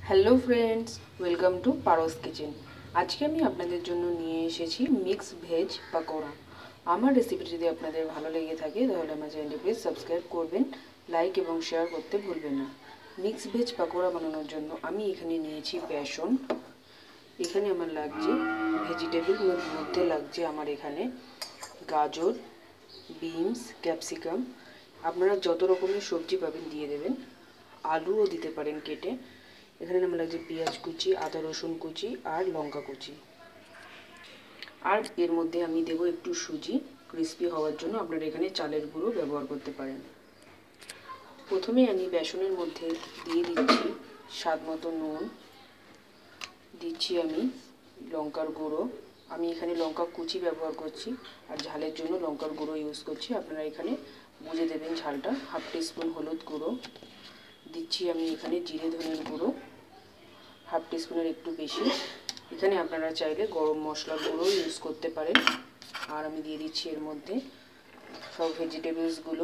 Hello friends, welcome to পারস kitchen. আজকে আমি আপনাদের জন্য নিয়ে এসেছি মিক্স ভেজ পাকোড়া। আমার রেসিপিটি যদি আপনাদের ভালো লেগে থাকে তাহলে আমার চ্যানেলটি প্লিজ সাবস্ক্রাইব করবেন, লাইক এবং শেয়ার করতে ভুলবেন না। মিক্স ভেজ পাকোড়া বানানোর জন্য আমি এখানে নিয়েছি বেসন। এখানে আমার লাগছে ভেজিটেবল মধ্যে লাগছে আমার এখানে গাজর, বিনস, ক্যাপসিকাম। আপনারা যত রকমের সবজি পাবেন দিয়ে দেবেন। আলুও দিতে পারেন কেটে। এখানে আমার লাগছে পেঁয়াজ কুচি, আদা রসুন কুচি আর লঙ্কা কুচি। আর এর মধ্যে আমি দেব একটু সুজি ক্রিস্পি হওয়ার জন্য। আপনারা এখানে চালের গুঁড়ো ব্যবহার করতে পারেন। প্রথমে আমি বেসনের মধ্যে দিয়ে দিচ্ছি স্বাদ মতো নুন, দিচ্ছি আমি লঙ্কার গুঁড়ো। আমি এখানে লঙ্কা কুচি ব্যবহার করছি আর ঝালের জন্য লঙ্কার গুঁড়ো ইউজ করছি। আপনারা এখানে বুঝে দেবেন ঝালটা। হাফ টিস্পুন হলুদ গুঁড়ো দিচ্ছি আমি এখানে, জিরে ধনের গুঁড়ো হাফ টিস্পুনের একটু বেশি। এখানে আপনারা চাইলে গরম মশলা গুঁড়ো ইউজ করতে পারেন। আর আমি দিয়ে দিচ্ছি এর মধ্যে সব ভেজিটেবলসগুলো।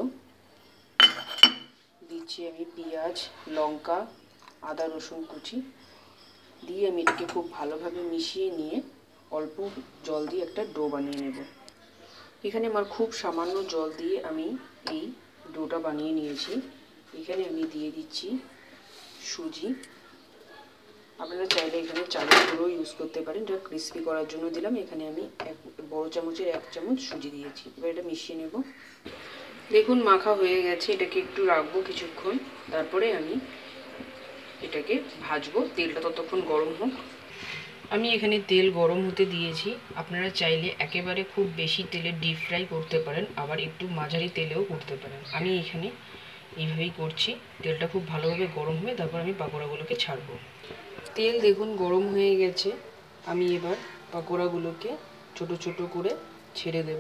দিচ্ছি আমি পেঁয়াজ, লঙ্কা, আদা রসুন কুচি দিয়ে আমি এটাকে খুব ভালোভাবে মিশিয়ে নিয়ে অল্প জল দিয়ে একটা ডো বানিয়ে নেব। এখানে আমার খুব সামান্য জল দিয়ে আমি এই ডোটা বানিয়ে নিয়েছি। এখানে আমি দিয়ে দিচ্ছি সুজি। আপনারা চাইলে এখানে চালের গুঁড়ো ইউজ করতে পারেন, যা ক্রিস্পি করার জন্য দিলাম। এখানে আমি বড় চামচের 1 চামচ সুজি দিয়েছি। এবার এটা মিশিয়ে নেব। দেখুন মাখা হয়ে গেছে। এটাকে একটু রাখবো কিছুক্ষণ, তারপরে আমি এটাকে ভাজবো। তেলটা ততক্ষণ গরম হোক। আমি এখানে তেল গরম হতে দিয়েছি। আপনারা চাইলে একেবারে খুব বেশি তেলে ডিপ ফ্রাই করতে পারেন, আবার একটু মাঝারি তেলেও করতে পারেন। আমি এখানে এইভাবেই করছি। তেলটা খুব ভালোভাবে গরম হবে, তারপর আমি পাকোড়াগুলোকে ছাড়বো। তেল দেখুন গরম হয়ে গেছে। আমি এবার পাকোড়াগুলোকে ছোট ছোট করে ছেড়ে দেব।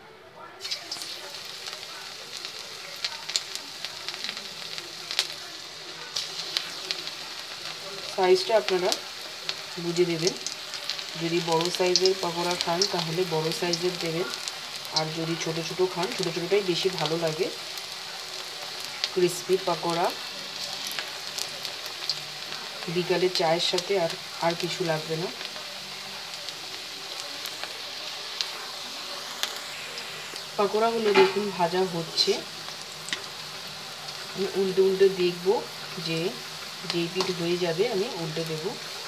সাইজটা আপনারা বুঝে দেবেন। যদি বড় সাইজের পাকোড়া খান তাহলে বড় সাইজের দেবেন, আর যদি ছোট ছোট খান ছোট ছোটটাই বেশি ভালো লাগে। ক্রিস্পি পাকোড়া বিকালে চায়ের সাথে আর কিছু লাগবে না। পাকোড়াগুলো দেখুন ভাজা হচ্ছে। আমি উল্টে উল্টে দেখব, যেই পিঠ হয়ে যাবে আমি উল্টে দেব।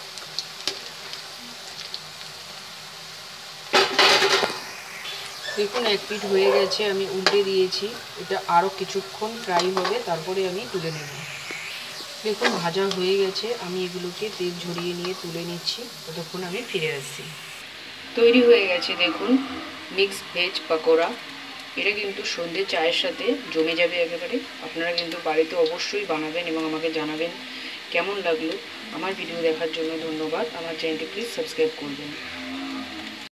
দেখুন এক পিঠ হয়ে গেছে, আমি উল্টে দিয়েছি। এটা আরও কিছুক্ষণ ফ্রাই হবে, তারপরে আমি তুলে নেব। দেখুন ভাজা হয়ে গেছে। আমি এগুলোকে তেল ঝরিয়ে নিয়ে তুলে নিচ্ছি। ততক্ষণ আমি ফিরে আসছি। তৈরি হয়ে গেছে দেখুন মিক্স ভেজ পাকোড়া। এটা কিন্তু সন্ধ্যে চায়ের সাথে জমে যাবে একেবারে। আপনারা কিন্তু বাড়িতে অবশ্যই বানাবেন এবং আমাকে জানাবেন কেমন লাগলো। আমার ভিডিও দেখার জন্য ধন্যবাদ। আমার চ্যানেলটি প্লিজ সাবস্ক্রাইব করবেন।